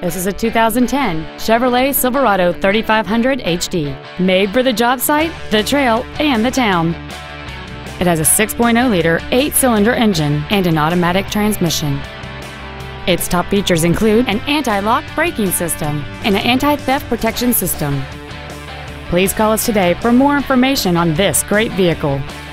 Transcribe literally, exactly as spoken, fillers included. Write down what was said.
This is a two thousand ten Chevrolet Silverado thirty-five hundred H D, made for the job site, the trail, and the town. It has a six point oh liter eight-cylinder engine and an automatic transmission. Its top features include an anti-lock braking system and an anti-theft protection system. Please call us today for more information on this great vehicle.